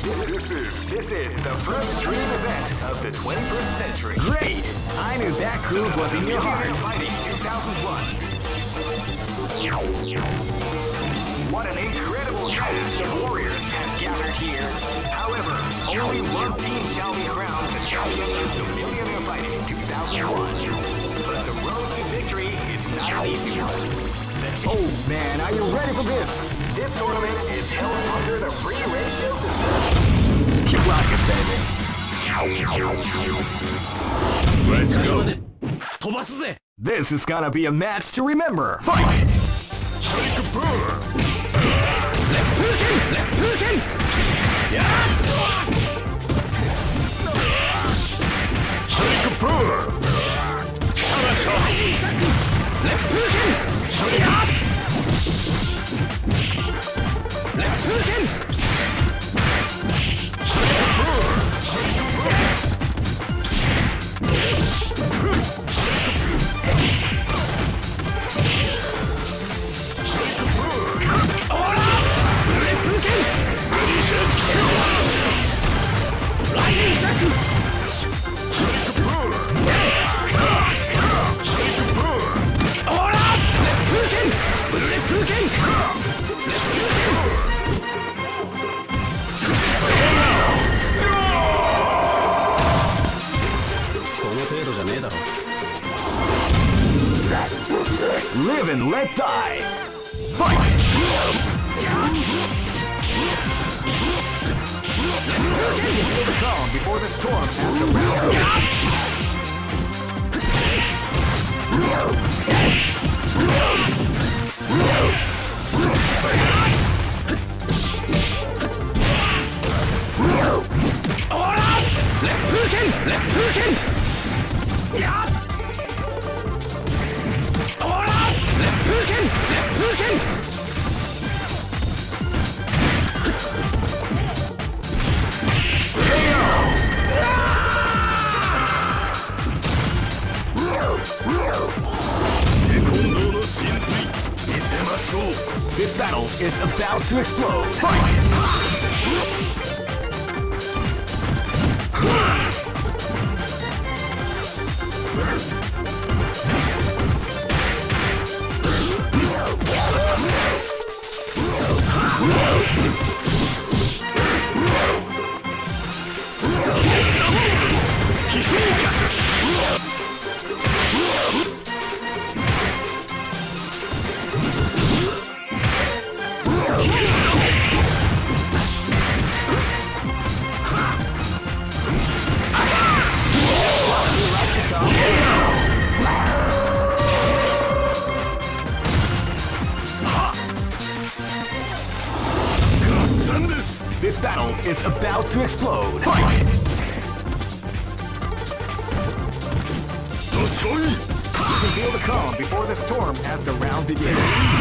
This is the first dream event of the 21st century. Great! I knew that groove was in your heart. Fighting 2001. What an incredible cast of warriors has gathered here. However, only one team shall be crowned the champion of the Millionaire Fighting 2001. But the road to victory is not an easy one. Oh man, are you ready for this? This tournament is held under the free ratio system. Keep rocking, baby. Let's go. This is gonna be a match to remember. Fight! Shake a burr! Left Putin! Left Putin! Yeah! Shake a burr! Left Putin! Yeah! Left Putin! Shake a burr! Shake a burr! Live and let die. Fight! Feel the calm before the storm has the round. Left Putin! Left Putin! Yeah! Left Putin! Left Putin! This battle is about to explode. Fight! This battle is about to explode. Fight! You can feel the calm before the storm as the round begins.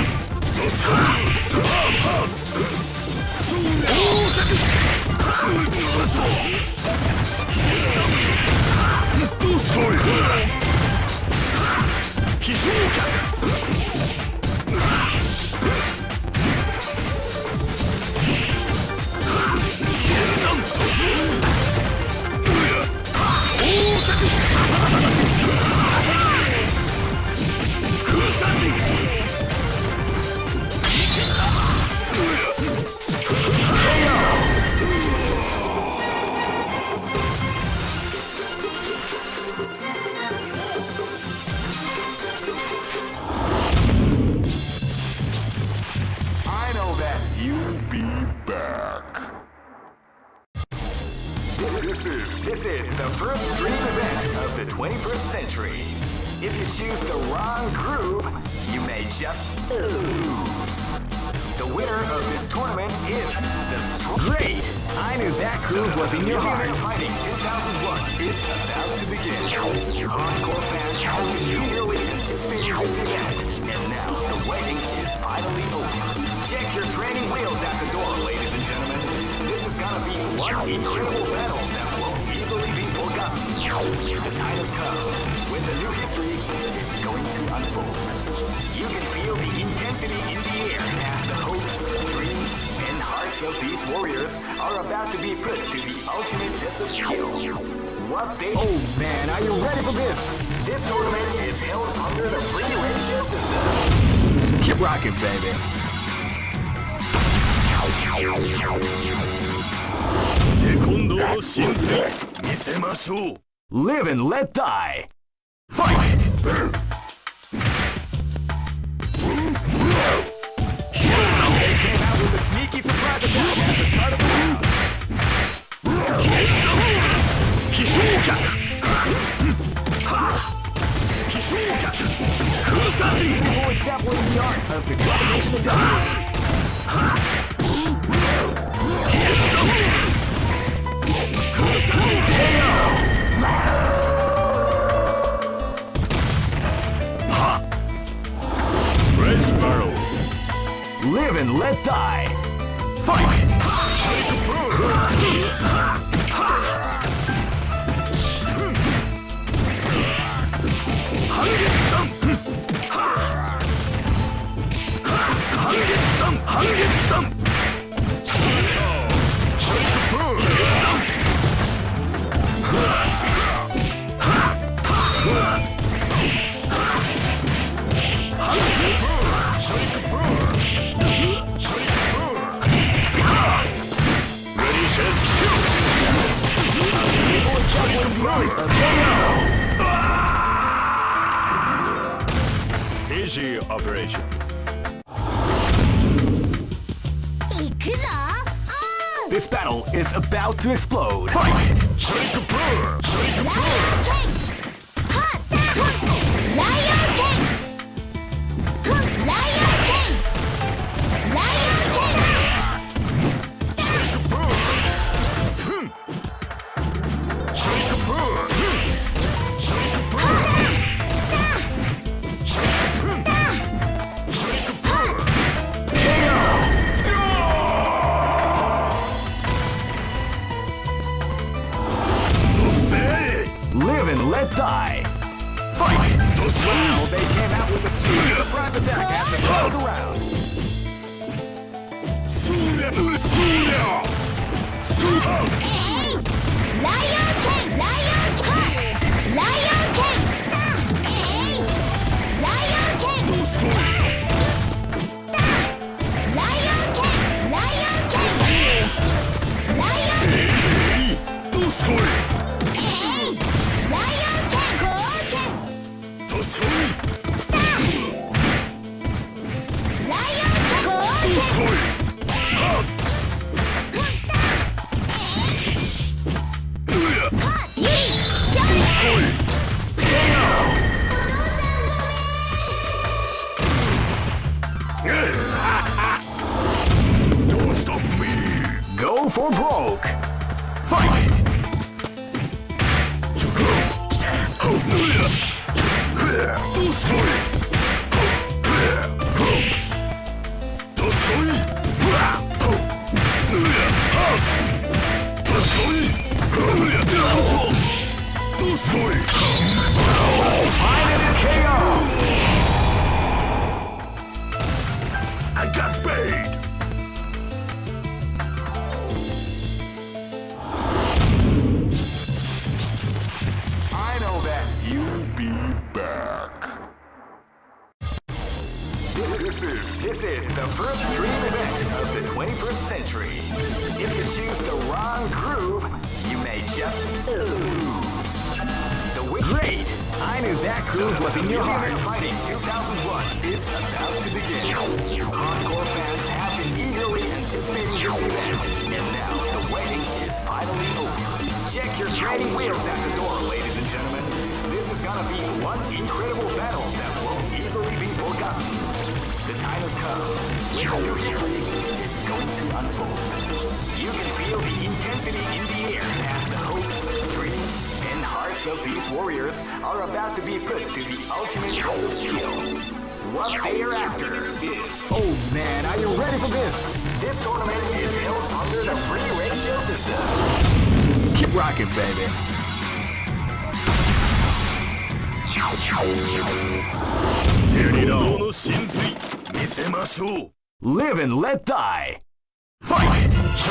This is the first dream event of the 21st century. If you choose the wrong groove, you may just lose. The winner of this tournament is the Great! I knew that groove was in your heart. Fighting 2001 is about to begin. Hardcore fans have been eagerly anticipating this event, and now the waiting is finally over. Check your training wheels at the door, ladies and gentlemen. This is gonna be one incredible battle that won't easily be forgotten. The time has come when the new history is going to unfold. You can feel the intensity in the air as the hopes, dreams, and hearts of these warriors are about to be put to the ultimate test of skill. What they— Oh man, are you ready for this? This tournament is held under the free ratio system. Keep rocking, baby. テコンドーの真髄見せましょう。 Live and let die. Fight! They came out with a sneaky surprise attack at the start of the round. 飛翔脚飛翔脚空差陣 People extrapolating the art of the combination of death. Red Sparrow Live and let die. Fight! Easy operation. This battle is about to explode. Fight! Live and let die. Fight! Wow, they came out with a surprise attack at the start of the round. Don't stop me. Go for broke. Fight! Finally KO! I got paid. I know that you'll be back. This is the first dream event of the 21st century. If you choose the wrong groove, you may just lose. Great! I knew that groove was in your heart. Fighting 2001 is about to begin. Hardcore fans have been eagerly anticipating this event, and now the waiting is finally over. Check your training wheels at the door, ladies and gentlemen. This is gonna be one incredible battle that won't easily be forgotten. The time has come. A new history is going to unfold. You can feel the intensity in the air as the hopes, dreams, and hearts of these warriors are about to be put to the ultimate test of skill. What they are after is— Oh man, are you ready for this? This tournament is held under the free ratio system. Keep rocking, baby. テコンドーの真髄見せましょう。 Live and let die. Fight!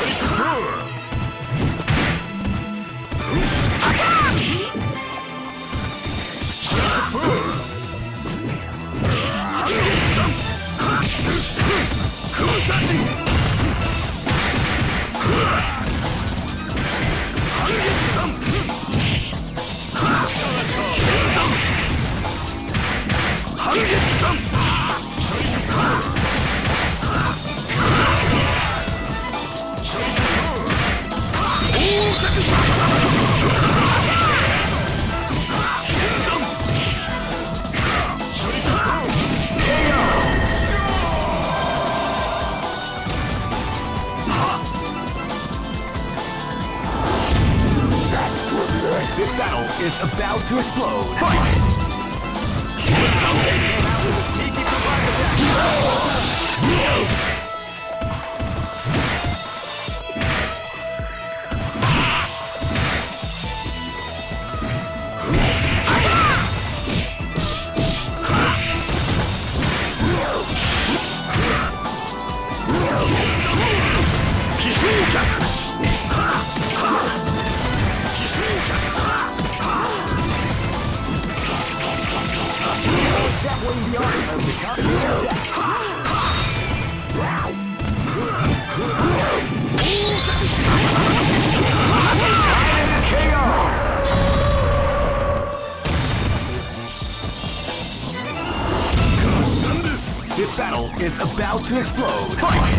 This battle is about to explode. Fight! Definitely the art of the This battle is about to explode. Fight!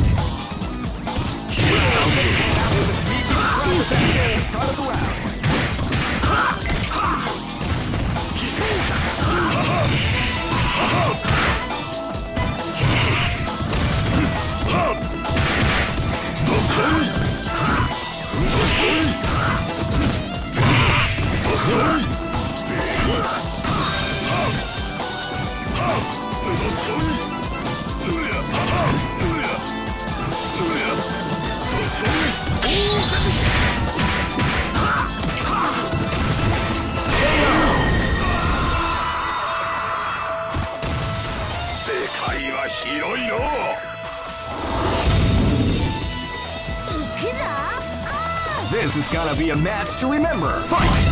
This is gonna be a match to remember. Fight!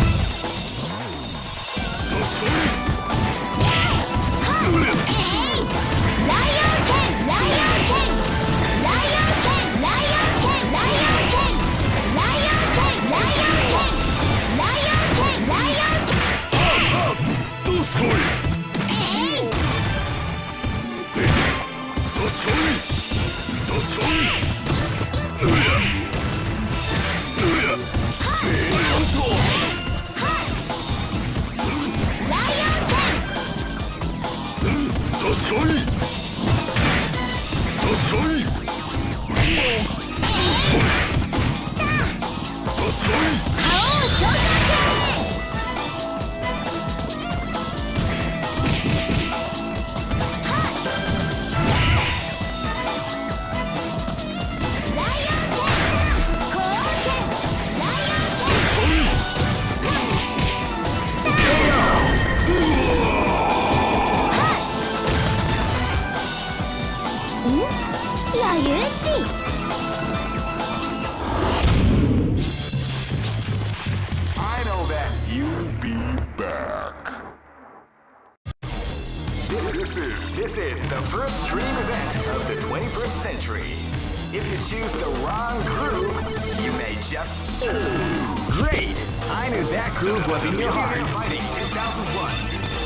I know that you'll be back. This is the first dream event of the 21st century. If you choose the wrong groove, you may just... Great! I knew that groove was in your heart. Fighting 2001.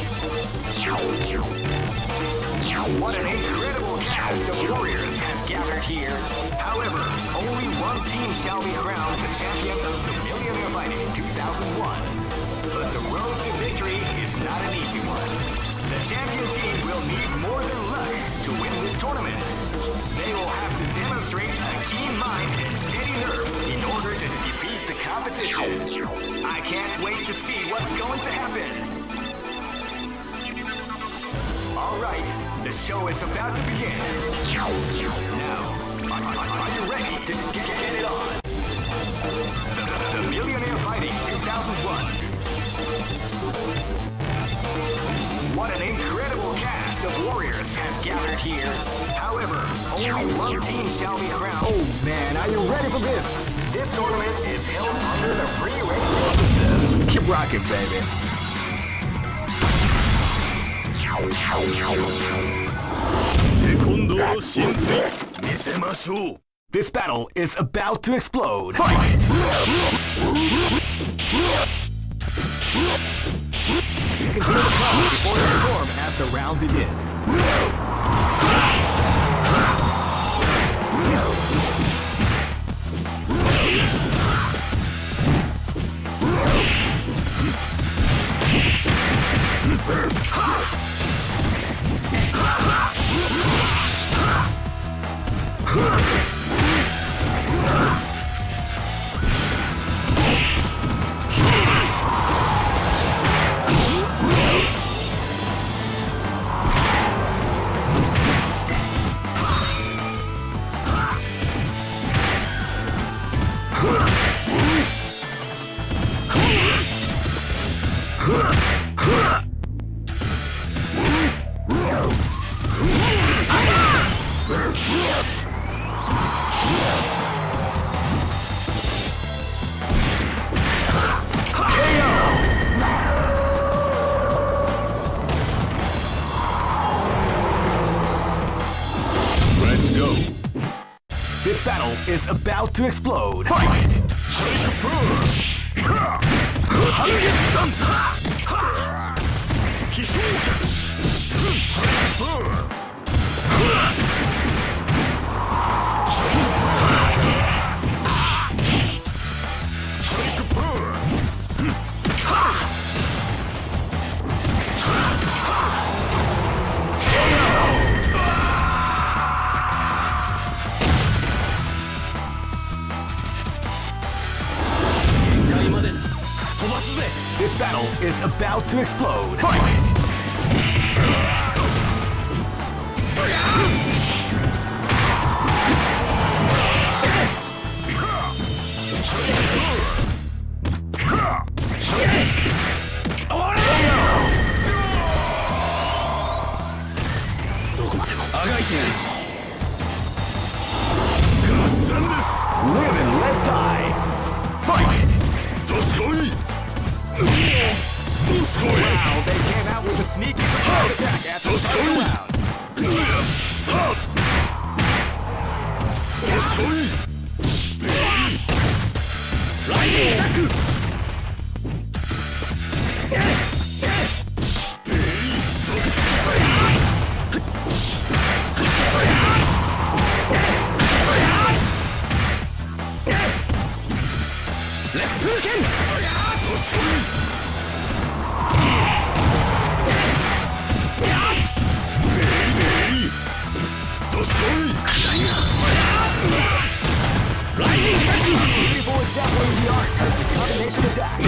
What an incredible cast of warriors has gathered here. However, only one team shall be crowned the champion of the Millionaire Fighting 2001. But the road to victory is not an easy one. The champion team will need more than luck to win this tournament. They will have to demonstrate a keen mind and steady nerves in order to defeat the competition. I can't wait to see what's going to happen. Alright, the show is about to begin. Now, are you ready to get it on? The Millionaire Fighting 2001. What an incredible cast of warriors has gathered here. However, only one team shall be crowned. Oh man, are you ready for this? This tournament is held under the free ratio system. Keep rocking, baby. This battle is about to explode. Fight! You can feel the calm before the storm as the round begins. This battle is about to explode. Fight! This battle is about to explode. Fight! Live and let die. Fight! Wow, they came out with a sneaky surprise attack at the start of the round. Rising attack! Left Puken! Rising attack! People is definitely the art of the combination attack.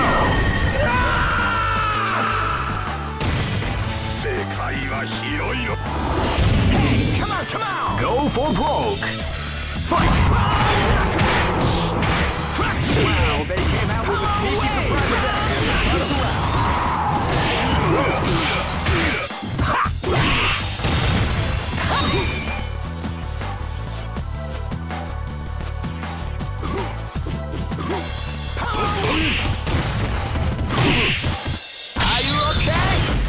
Hey, come on, come on! Go for broke. Fight! Wow, they came out with a sneaky surprise attack at the start of the round. Are you okay?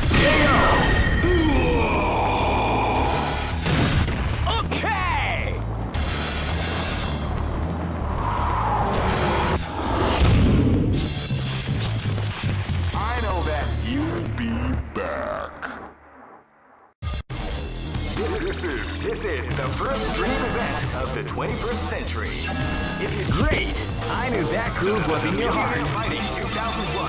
Okay! I know that you'll be back. This is the first dream event of the 21st century. If you're great, I knew that groove was in your heart. Fighting 2001.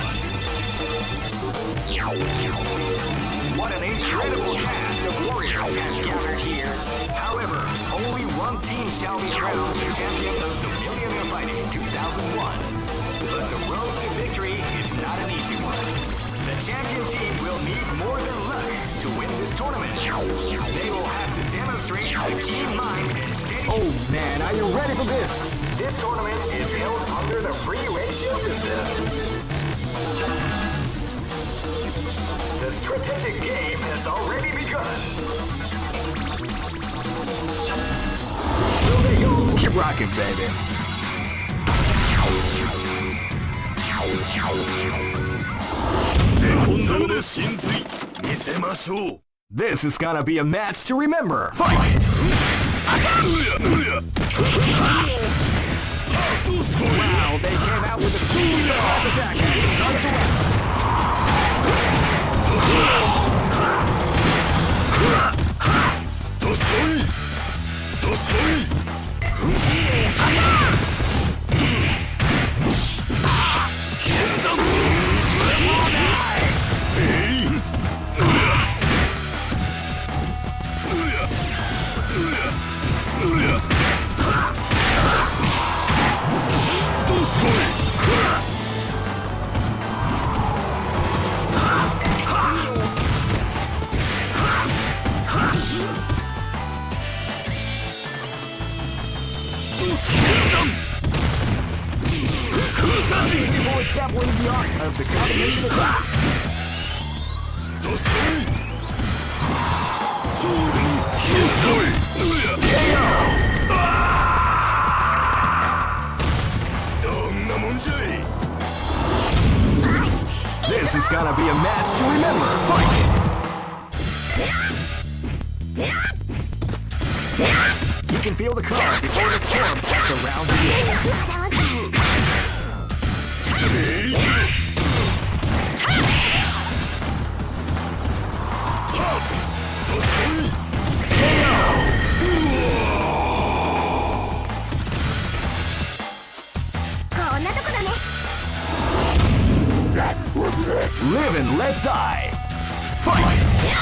What an incredible cast of warriors has gathered here. However, only one team shall be crowned the champion of the Millionaire Fighting 2001. But the road to victory is not an easy one. The champion team will need more than luck to win this tournament. They will have to demonstrate a keen mind and steady. Oh man, are you ready for this? This tournament is held under the free ratio system. The strategic game has already begun. rocking, baby. This is gonna be a match to remember. Fight! Wow, they came out with a super attack at the start of the round. Dabbling the art of the combination attack. This is gonna be a match to remember. Fight! You can feel the card before the form at the round begins. Live and let die. Fight!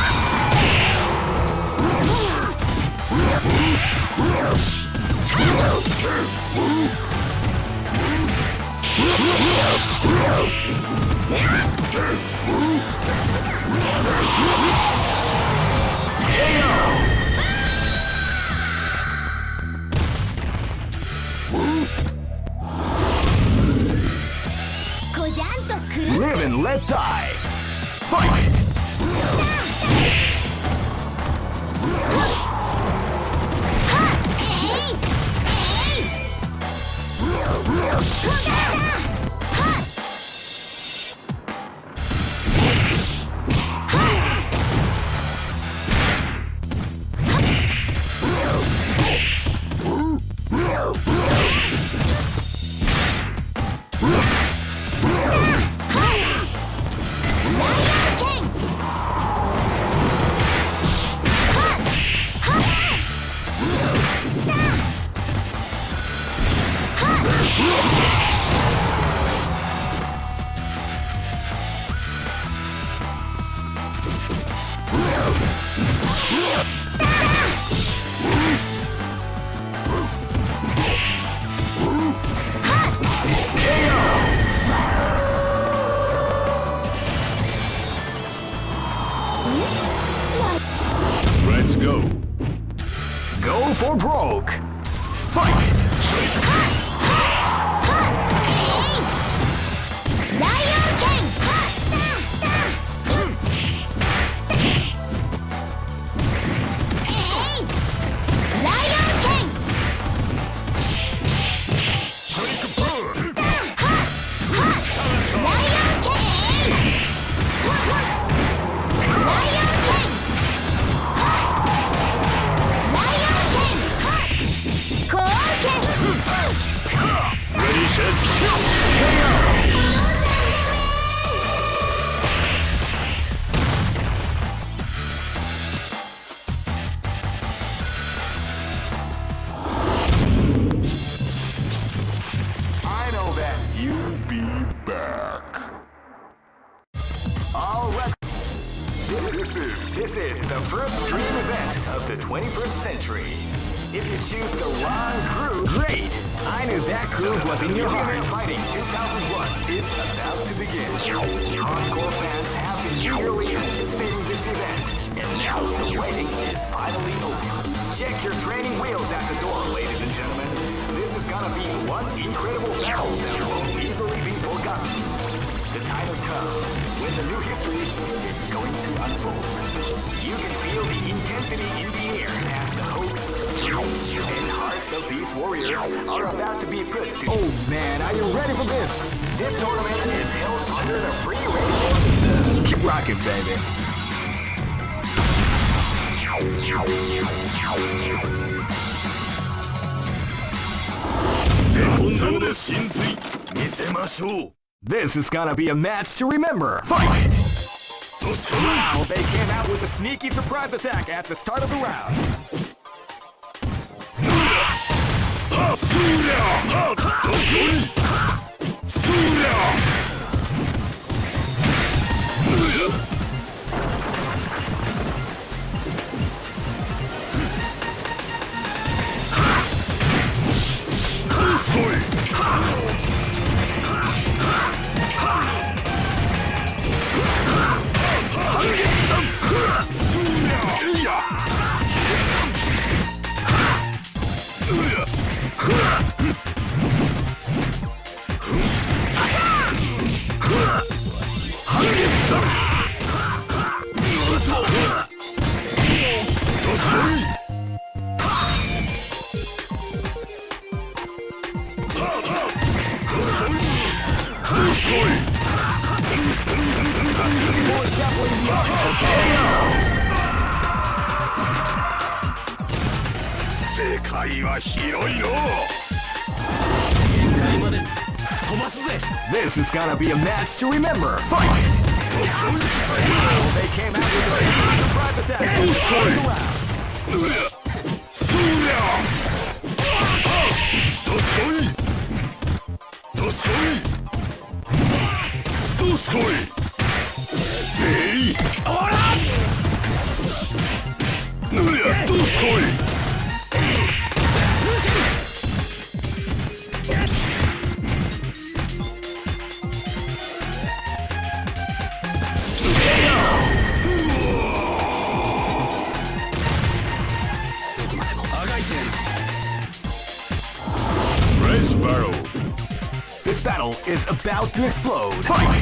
Live and let die. Fight! Let's go. Go for broke. Fight! Lion King! Lion King! I know that you'll be back. All right. This is the first dream event of the 21st century. If you choose the wrong groove, Great! I knew that groove was in your heart. Ultimate Fighting 2001 is about to begin. Hardcore fans have been eagerly anticipating this event, and now the waiting is finally over. Check your training wheels at the door, ladies and gentlemen. This is gonna be one incredible battle that won't easily be forgotten. The time has come when the new history is going to unfold. You can feel the intensity in the air as the hopes, dreams, and hearts of these warriors are about to be put to... Oh man, are you ready for this? This tournament is held under the free ratio system. Keep rocking, baby. 今度の神髄見せましょう。 This is gonna be a match to remember. Fight! Wow, they came out with a sneaky surprise attack at the start of the round. This is gonna be a match to remember. Fight! They came out with a surprise attack. This battle is about to explode. Fight!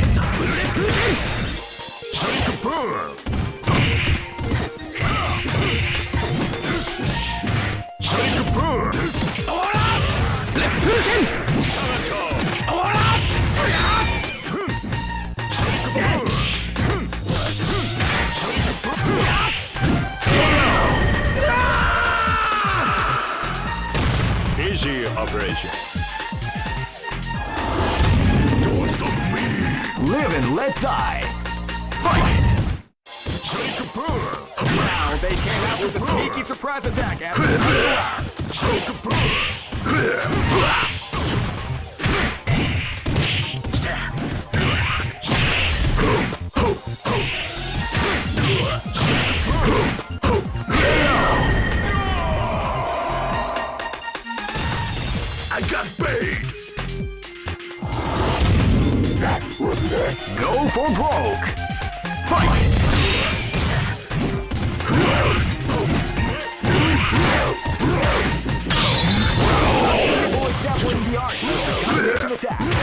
Easy operation. Live and let die. Fight! Now they came out with a sneaky surprise attack after the I got bait. Go for broke! Fight! Avoid that one in the arc. Attack!